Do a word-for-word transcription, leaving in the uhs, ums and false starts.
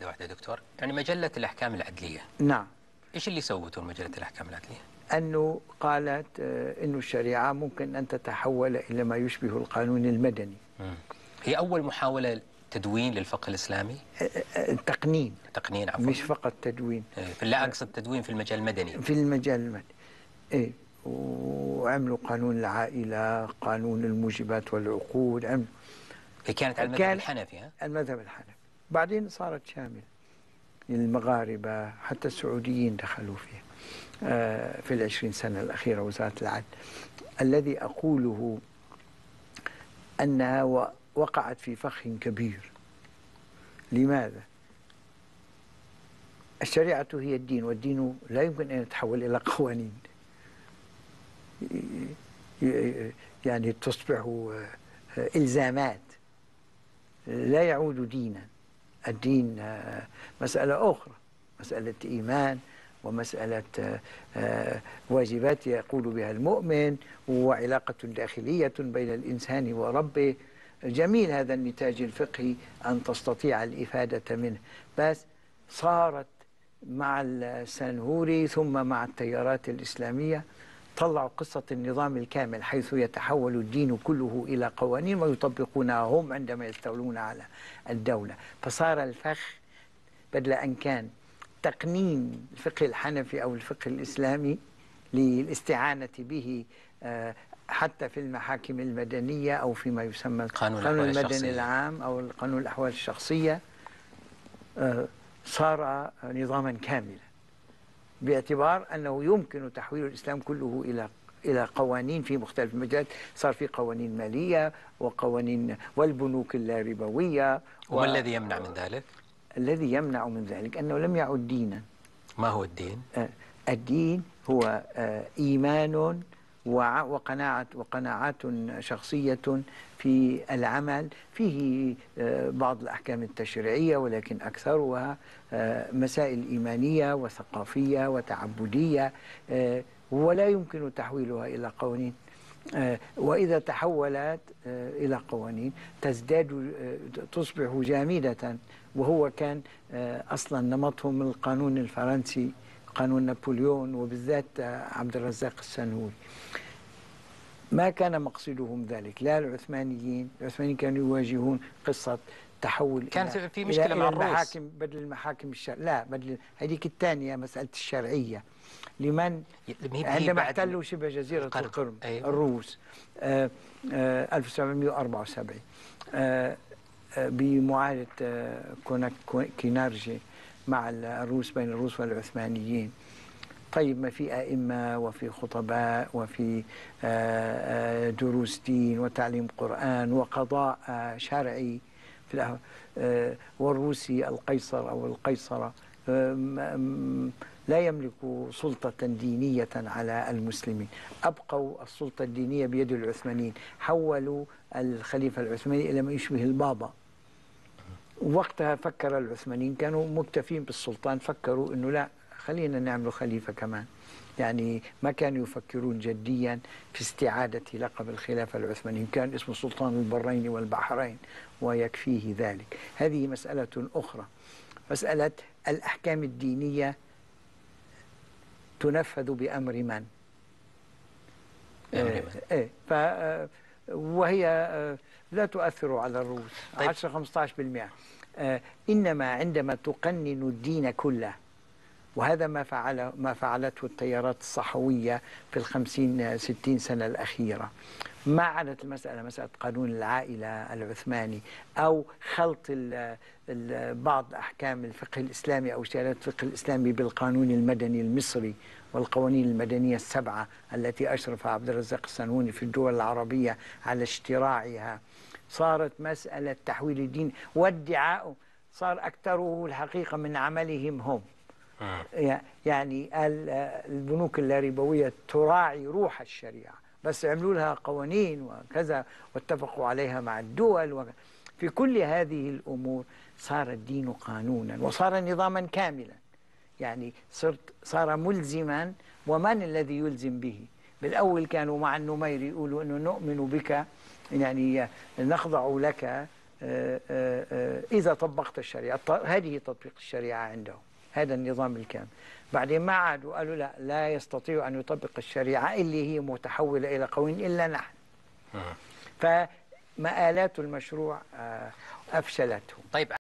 واحدة واحدة دكتور. يعني مجلة الأحكام العدلية، نعم، إيش اللي سوته مجلة الأحكام العدلية؟ أنه قالت أنه الشريعة ممكن أن تتحول إلى ما يشبه القانون المدني. مم. هي أول محاولة تدوين للفقه الإسلامي؟ تقنين تقنين عفوا، مش فقط تدوين. لا أقصد تدوين في المجال المدني. في المجال المدني إيه، وعملوا قانون العائلة، قانون الموجبات والعقود، عملوا. هي كانت على المذهب الحنفي. ها؟ المذهب الحنفي، بعدين صارت شاملة المغاربة، حتى السعوديين دخلوا فيها في العشرين سنة الأخيرة وزارة العدل. الذي أقوله أنها وقعت في فخ كبير. لماذا؟ الشريعة هي الدين، والدين لا يمكن أن يتحول إلى قوانين، يعني تصبح إلزامات، لا يعود دينا. الدين مسألة أخرى، مسألة إيمان ومسألة واجبات يقول بها المؤمن، وعلاقة داخلية بين الإنسان وربه. جميل هذا النتاج الفقهي أن تستطيع الإفادة منه، بس صارت مع السنهوري ثم مع التيارات الإسلامية طلعوا قصة النظام الكامل، حيث يتحول الدين كله إلى قوانين ويطبقونها هم عندما يستولون على الدولة. فصار الفخ بدل أن كان تقنين الفقه الحنفي أو الفقه الإسلامي للاستعانة به حتى في المحاكم المدنية أو فيما يسمى قانون القانون المدني العام أو قانون الأحوال الشخصية، صار نظاما كاملا، باعتبار أنه يمكن تحويل الإسلام كله إلى إلى قوانين في مختلف المجالات. صار في قوانين مالية وقوانين والبنوك اللاربوية. وما و... الذي يمنع من ذلك؟ الذي يمنع من ذلك أنه لم يعد دينا. ما هو الدين؟ آه الدين هو آه إيمان وقناعة وقناعات شخصية في العمل، فيه بعض الأحكام التشريعية ولكن أكثرها مسائل إيمانية وثقافية وتعبدية، ولا يمكن تحويلها إلى قوانين. وإذا تحولت إلى قوانين تزداد، تصبح جامدة، وهو كان أصلا نمطهم القانون الفرنسي، قانون نابليون، وبالذات عبد الرزاق السنهوري. ما كان مقصدهم ذلك، لا العثمانيين. العثمانيين كانوا يواجهون قصة تحول كانت في مشكلة إلى مع الروس، بدل المحاكم الشرع، لا بدل هذيك الثانية مسألة الشرعية لمن عندما احتلوا شبه جزيرة القرم. أيوة. الروس آه آه ألف وسبعمئة وأربعة وسبعين آه آه بمعاهدة آه كونارجي مع الروس، بين الروس والعثمانيين. طيب، ما في أئمة وفي خطباء وفي دروس دين وتعليم قرآن وقضاء شرعي في والروسي القيصر أو القيصرة لا يملك سلطة دينية على المسلمين، أبقوا السلطة الدينية بيد العثمانيين، حولوا الخليفة العثماني إلى ما يشبه البابا. وقتها فكر العثمانيين، كانوا مكتفين بالسلطان، فكروا أنه لا، خلينا نعمل خليفة كمان. يعني ما كانوا يفكرون جديا في استعادة لقب الخلافة العثمانية، كان اسمه سلطان البرين والبحرين ويكفيه ذلك. هذه مسألة أخرى. مسألة الأحكام الدينية تنفذ بأمر من؟ بأمر من؟ آه وهي لا تؤثر على الروس. طيب. عشرة خمسة عشر بالمئة. آه إنما عندما تقنن الدين كله، وهذا ما فعل ما فعلته التيارات الصحوية في الخمسين ستين سنة الأخيرة. ما عادت المسألة مسألة قانون العائلة العثماني أو خلط ال ال بعض أحكام الفقه الإسلامي أو اجتهادات الفقه الإسلامي بالقانون المدني المصري والقوانين المدنية السبعة التي أشرف عبد الرزاق السنهوري في الدول العربية على اشتراعها. صارت مسألة تحويل الدين وادعاء صار أكثره الحقيقة من عملهم هم. يعني البنوك اللاربوية تراعي روح الشريعة، بس عملوا لها قوانين وكذا واتفقوا عليها مع الدول وكذا. في كل هذه الأمور صار الدين قانونا وصار نظاما كاملا. يعني صرت صار ملزما، ومن الذي يلزم به؟ بالأول كانوا مع النميري يقولوا أنه نؤمن بك، يعني نخضع لك إذا طبقت الشريعة. هذه تطبيق الشريعة عندهم، هذا النظام الكامل. بعدين ما عادوا قالوا لا لا يستطيع أن يطبق الشريعة اللي هي متحولة إلى قوانين إلا نحن. فمآلات المشروع أفشلته. طيب.